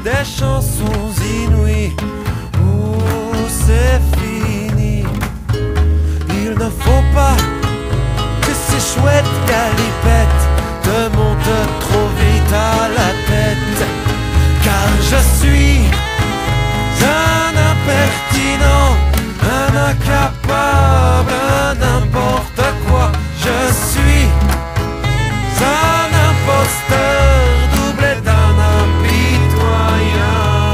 des chansons inouïes où c'est fini. Il ne faut pas que ces chouettes galipettes te montent trop vite à la tête, car je suis un impertinent, un incapable, un n'importe quoi. Je suis un imposteur doublé d'un impitoyable.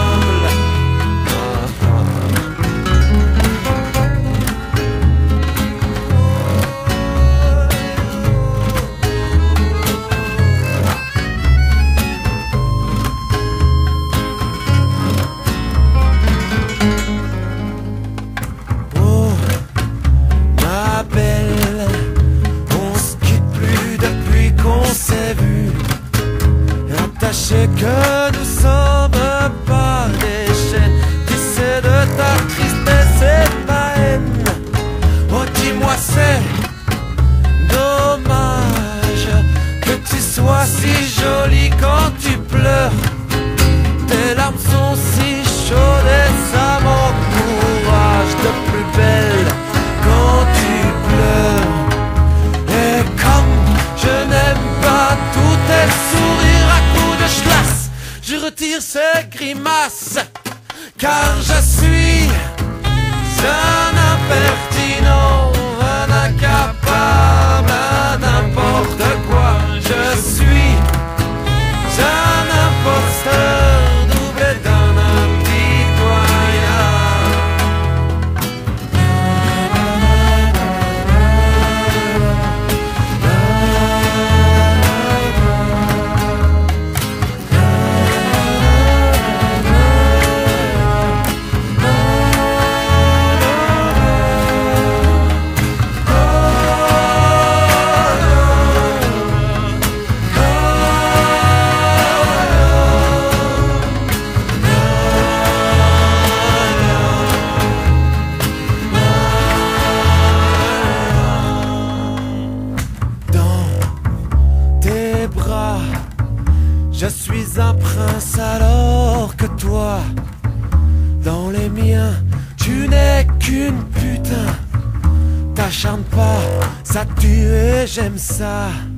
Oh, ma belle, on se quitte plus depuis qu'on s'est vu. Attachés que nous sommes par des chaînes, tissées de ta tristesse et de ma haine. Oh, dis-moi, c'est dommage que tu sois si jolie quand tu pleures. Tes larmes sont si chaudes et ça m'encourage. De plus belle quand tu pleures. Et comme je n'aime pas tous tes sourires à coups de schlass, je retire ces grimaces, car je suis un impertinent, un incapable, un n'importe quoi. Je suis un imposteur doublé d'un impitoyable. Je suis un prince alors que toi, dans les miens, tu n'es qu'une putain. T'acharnes pas, ça tue et j'aime ça.